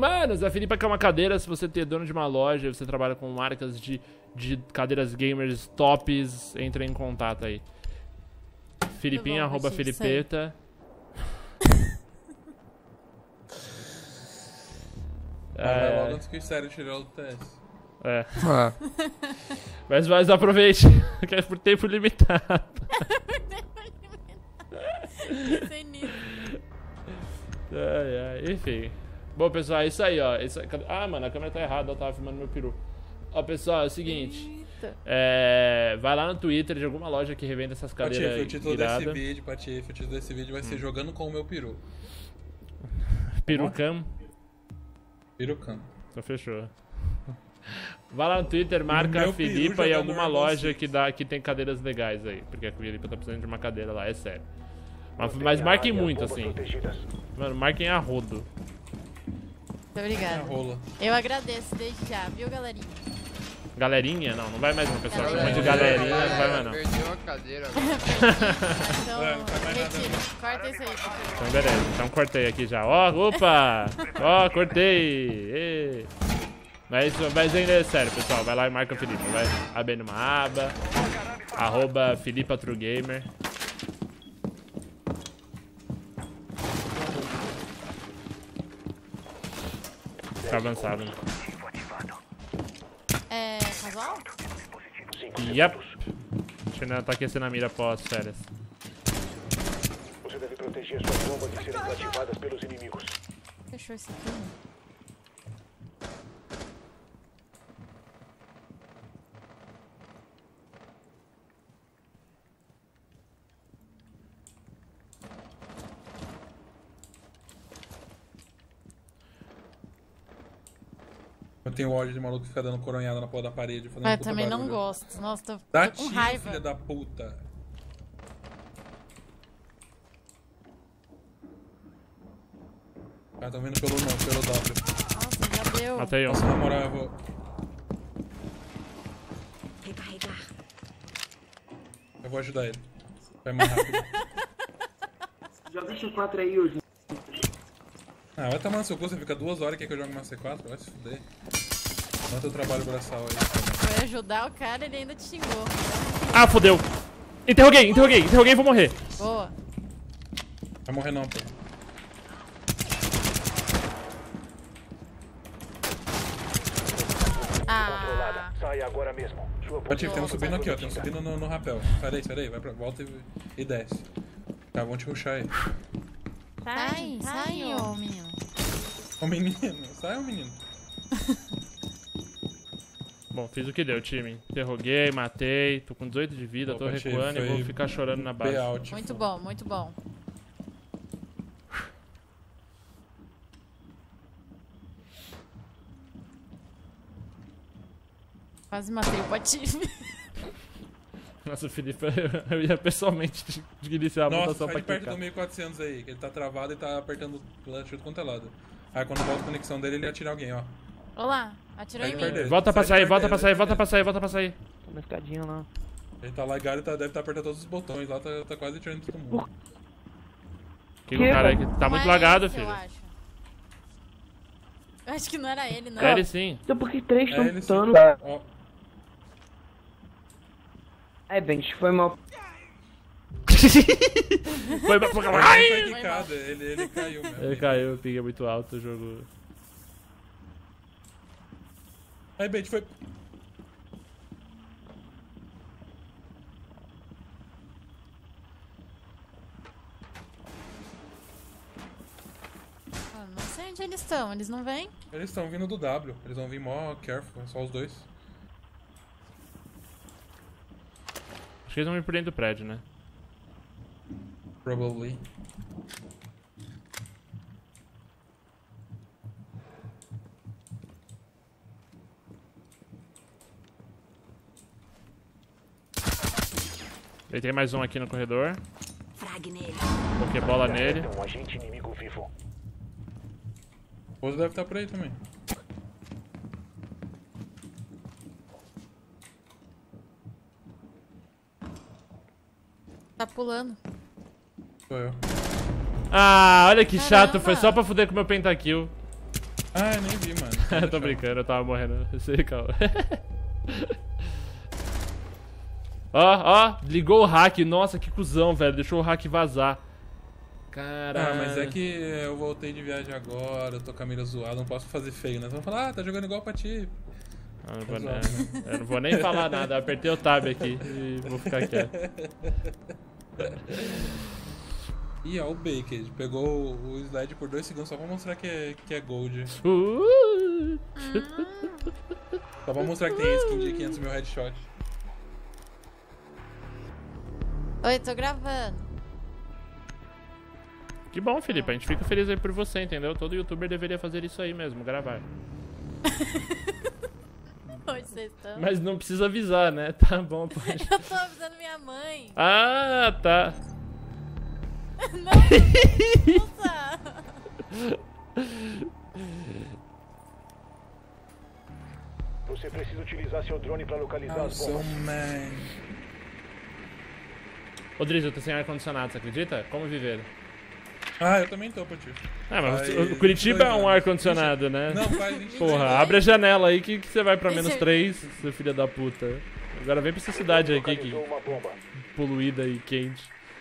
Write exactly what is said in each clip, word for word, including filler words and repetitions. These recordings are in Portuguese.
manos. A Filipa quer uma cadeira. Se você é dono de uma loja, você trabalha com marcas de, de cadeiras gamers tops, entra em contato aí. Filipinha, bom, arroba Filipeta. É, logo antes que os sérios tirou do T S. É. Ah. Mas, mas aproveite, que é por tempo limitado. Ai, ai, enfim. Bom, pessoal, é isso aí, ó. Isso... Ah, mano, a câmera tá errada, eu tava filmando meu peru. Ó, pessoal, é o seguinte. É... Vai lá no Twitter de alguma loja que revende essas cadeiras. Patife, o título desse vídeo, Patife, o título desse vídeo vai ser hum. Jogando com o meu peru. Perucam? Perucam. Então fechou. Vai lá no Twitter, marca a Filipa e alguma loja que, dá, que tem cadeiras legais aí. Porque a Filipa tá precisando de uma cadeira lá, é sério. Mas, mas marquem muito, assim. Mano, marquem a rodo. Muito obrigada. Eu agradeço desde já, viu, galerinha? Galerinha? Não, não vai mais não, pessoal. Um monte de galerinha, não vai mais não. Perdeu a cadeira. Então, retira. Corta isso aí. Então, beleza. Então, cortei aqui já. Ó, opa! Ó, cortei! Ê. Mas, mas ainda é sério, pessoal. Vai lá e marca o Filipa. Vai abrir uma aba. Arroba Filipa True Gamer. Tá avançado. É. Casual? Yep. A gente ainda tá aquecendo a mira após as férias. Você deve proteger suas bombas de serem desativadas pelos inimigos. Fechou isso aqui, né? Eu tenho ódio de maluco que fica dando coronhada na porra da parede. Fazendo Eu também barulho. Não gosto. Nossa, tô, Dá tô com tiro, raiva. Filha da puta. Ah, tá vindo pelo não, pelo W. Nossa, já deu. Matei um. Nossa, na moral, eu vou... Recarregar. Eu vou ajudar ele. Vai mais rápido. Joga C quatro aí, hoje. Ah, vai tomar no seu cu, você fica duas horas e quer que eu jogue uma C quatro? Vai se fuder. Manda o trabalho braçal aí. Foi ajudar o cara, ele ainda te xingou. Ah, fodeu. Interroguei, interroguei, interroguei e vou morrer. Boa. Vai morrer não, pô. Ah. Sai agora mesmo. Patife, tem um subindo aqui, ó. Tem um subindo no, no rapel. Sai daí, sai daí. Vai pra volta e, e desce. Tá, vamos te rushar aí. Sai, sai, ô menino. Ô menino, sai ô menino. Bom, fiz o que deu, time. Interroguei, matei, tô com dezoito de vida, tô recuando e vou ficar chorando na base. Muito bom, muito bom. Quase matei o Patife. Nossa, Filipe, eu ia pessoalmente iniciar a votação pra clicar. Nossa, sai de perto do mil e quatrocentos aí, que ele tá travado e tá apertando o chute quanto é lado. Aí quando volta a conexão dele, ele atira alguém, ó. Olá, atirou em mim. Volta pra sair, volta pra sair, volta pra sair, volta pra sair. Tô na escadinha lá. Ele tá lá, ele tá, deve estar tá apertando todos os botões lá, tá, tá quase atirando todo mundo. Que, que o cara aí tá muito lagado, filho. Eu acho. Eu acho que não era ele, não. É ele sim. Então por que três estão é lutando? Ó. É, Bench, foi mal. Foi mal. Foi Ai! Foi quicado, ele, ele caiu mesmo. Ele caiu, eu peguei muito alto o jogo. Aí, Bench, foi... Ah, não sei onde eles estão, eles não vêm? Eles estão vindo do W, eles vão vir mó careful, é só os dois. Acho que eles vão vir por dentro do prédio, né? Probably. Ele tem mais um aqui no corredor. Frag nele. Pokébola nele. Um agente inimigo vivo. O outro deve estar por aí também. Tá pulando. Sou eu. Ah, olha que Caramba. chato, foi só pra fuder com o meu pentakill. Ah, eu nem vi, mano. Eu tô brincando, eu tava morrendo. Eu sei, calma. Ó, ó, ligou o hack. Nossa, que cuzão, velho. Deixou o hack vazar. Caralho. Ah, mas é que eu voltei de viagem agora, eu tô com a mira zoada, não posso fazer feio, né? Então vão falar, ah, tá jogando igual pra ti. Ah, não vou, né? Eu não vou nem falar nada, eu apertei o tab aqui e vou ficar quieto. Ih, ó, o Baked pegou o slide por dois segundos só pra mostrar que é, que é gold. Uh! Só pra mostrar que tem skin de quinhentos mil headshot. Oi, tô gravando. Que bom, Felipe, a gente fica feliz aí por você, entendeu? Todo youtuber deveria fazer isso aí mesmo, gravar. Onde vocês estão? Mas não precisa avisar, né? Tá bom, pode. Eu tô avisando minha mãe. Ah, tá. Não, nossa. Você precisa utilizar seu drone pra localizar as Nossa, bombas. man. Ô, Driz, eu tô sem ar-condicionado, você acredita? Como viver? Ah, eu também tô, Poti. Ah, mas Faz o Curitiba é um dois ar-condicionado, né? Não, faz vinte e dois Porra, anos. abre a janela aí que, que você vai pra Tem menos certeza. três, seu filho da puta. Agora vem pra essa cidade aqui, que Localizou uma bomba. poluída e quente.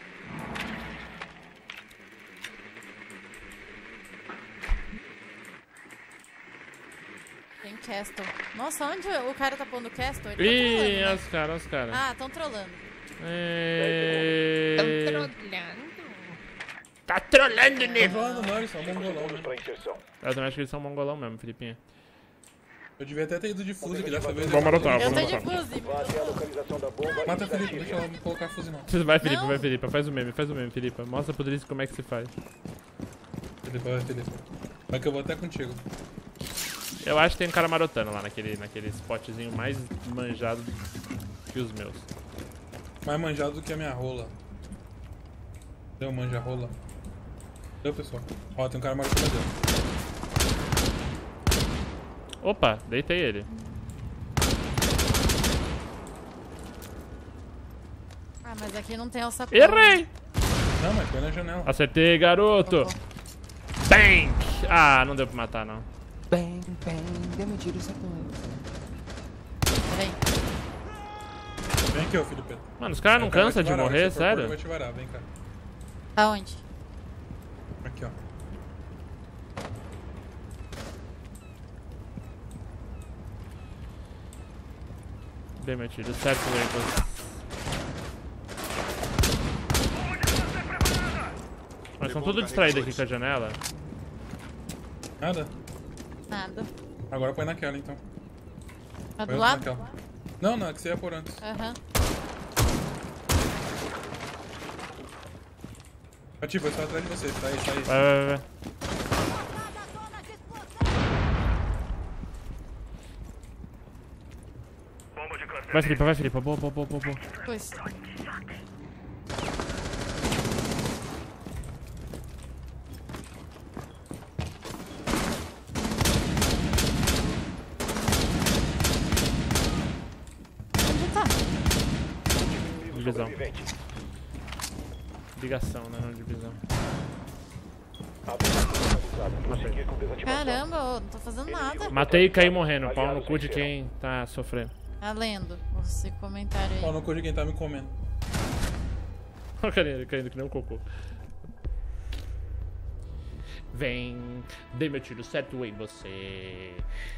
Tem Castle. Nossa, onde o cara tá pondo Castle? Ele tá Ih, trolando, né? os caras, os caras. Ah, tão trolando. É... Trolando. Tá trolando, Tô né? falando não, eles são mongolão, Segundos né? pra inserção. Eu também acho que eles são mongolão mesmo, Felipinho. Eu devia até ter ido de fuzil, que dessa vez... Vamos marotar, Eu vamos tô de marotar. fuzil. Vá até a localização da bomba Mata e Felipe, desatire. deixa eu colocar fuzil não. Vai, Felipe, Não. vai, Felipe. Faz o meme, faz o meme, Felipe. Mostra pro Driz como é que se faz. Felipe, vai, Felipe. Vai que eu vou até contigo. Eu acho que tem um cara marotando lá naquele, naquele spotzinho mais manjado que os meus. Mais manjado do que a minha rola. Deu manja rola. Deu, pessoal. Ó, tem um cara marcando dentro. Opa, deitei ele. Ah, mas aqui não tem alçapão. Errei! Não, mas foi na janela. Acertei, garoto! Bang! Ah, não deu pra matar, não. Bang, bang, deu meu tiro, isso Peraí. Vem aqui, ô filho Pedro. Mano, os caras não Vai cansam te de varar, morrer, se for porco, sério? Vai te varar, vem cá. Aonde? Aqui, ó. Dei meu tiro, certo, Lakers. Mas estão todos distraídos aqui com a janela. Nada? Nada. Agora põe naquela, então. Tá Põe do outra lado? naquela. Não, não, é que você ia por antes. Aham. Ativo, eu estou atrás de você. Tá aí, tá aí. Vai, vai, vai. Vai, Felipe, vai, Felipe. Boa, boa, boa, boa, boa. Pois. Onde tá? Divisão. Sobrevivente. Ligação, né? Não divisão. A bomba foi localizada. Prosseguir com desativação. Caramba, ô, não tô fazendo nada. Matei e caí morrendo. Pau no cu de quem tá sofrendo. Tá lendo esse comentário Ó, aí. no cu de quem tá me comendo. Olha o carinha caindo que nem um cocô. Vem, dei meu tiro certo em você.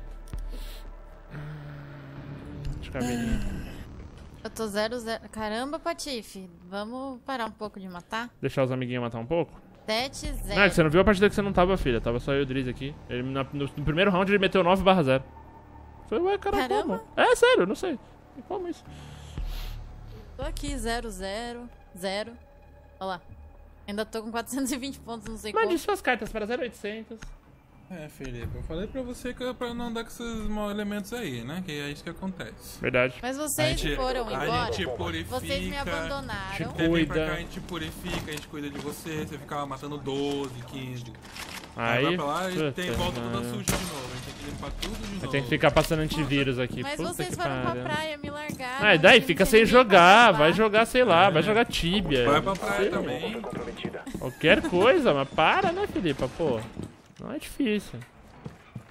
Deixa eu cabelinho. Eu tô zero, zero. Caramba, Patife. Vamos parar um pouco de matar? Deixar os amiguinhos matar um pouco? sete, Não, é zero. que você não viu a partida que você não tava, filha. Tava só eu e o Driz aqui. Ele, na- no, no primeiro round ele meteu nove barra zero. Foi, ué, cara, Caramba. como? É sério, eu não sei. Como isso? Tô aqui, zero, zero, zero. Olha lá. Ainda tô com quatrocentos e vinte pontos, não sei Mande como. suas cartas para zero oitocentos. É, Felipe, eu falei pra você que é pra não andar com esses maus elementos aí, né? Que é isso que acontece. Verdade. Mas vocês foram a embora. gente purifica. Vocês me abandonaram. Tipo- Você vem pra Cuida. cá, a gente purifica, a gente cuida de você. Você ficava matando doze, quinze. Aí, vai pra lá e tem puta, volta toda mano. suja de novo. A gente tem que limpar tudo de novo. Tem que ficar passando antivírus aqui. Mas Puta vocês que foram pra pariu. praia, me largaram. Ah, e daí não fica tinha sem ninguém pra jogar. salvar. Vai jogar, sei lá, vai jogar Tibia. Vai pra praia Sei. também. Foi comprometida. Qualquer coisa, mas para, né, Felipe? Pô, não é difícil.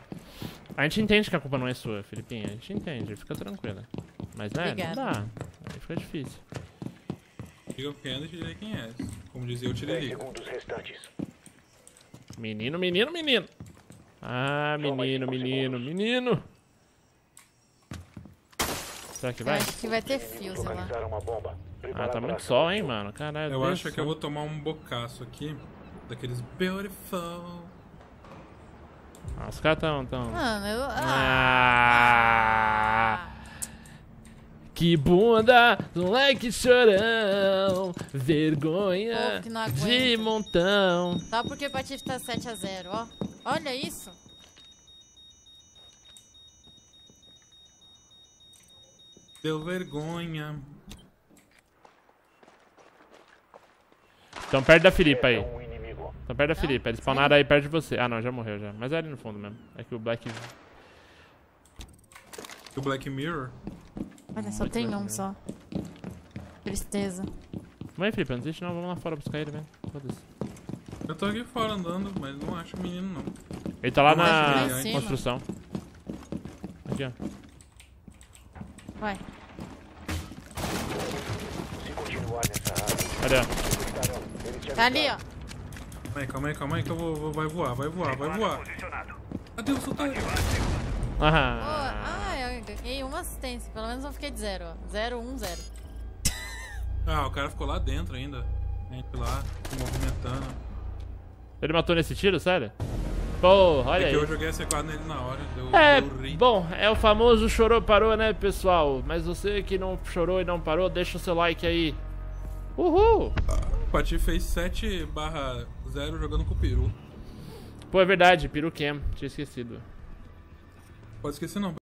A gente entende que a culpa não é sua, Felipinha. A gente entende, fica tranquila. Mas, né, Obrigada. não dá. Aí fica difícil. Diga quem é, deixa eu dizer quem é. Como dizia o dez Tiririca. segundos restantes. Menino, menino, menino. Ah, menino, menino, menino. Será que Eu vai? acho que vai ter fios lá. Localizaram uma bomba. Ah, Preparado tá para muito ação. sol, hein, mano. Caralho. Eu Deus acho do que eu céu. vou tomar um bocaço aqui. Daqueles beautiful. Ah, os caras tão, tão... Mano, eu. Ah, que bunda, moleque chorão, vergonha Povo que não aguenta. de montão. Só porque o Patife tá sete a zero, ó. Olha isso. Deu vergonha. Tão perto da Filipa aí. Um inimigo. Tão perto da Não? Filipa. Eles spawnaram aí perto de você. Ah, não, já morreu já. Mas é ali no fundo mesmo. É que o Black... O Black Mirror. Olha, só Muito tem bem, um né? só. Tristeza. Vamos aí, Filipa. Não existe não. Vamos lá fora buscar ele, velho. Foda-se. Eu tô aqui fora andando, mas não acho o menino não. Ele tá lá Vamos lá na em cima. construção. Aqui, ó. Vai. Se continuar nessa área, Cadê? estarão. Eles te Tá ali, ó. avisaram. Calma aí, calma aí, calma aí que eu vou, vou- vai voar, vai voar, vai voar. Cadê o soldado? Pô, Ah. ah, eu ganhei uma assistência. Pelo menos eu fiquei de zero, ó. Zero, um, zero. Ah, o cara ficou lá dentro ainda. A gente lá, se movimentando. Ele matou nesse tiro, sério? Porra, olha É aí. que eu joguei a C quatro nele na hora, deu, É, deu ri. bom, é o famoso chorou, parou, né, pessoal? Mas você que não chorou e não parou, deixa o seu like aí. Uhul! O Pati fez sete barra zero jogando com o peru. Pô, é verdade, Peru Cam, tinha esquecido. Pode esquecer não.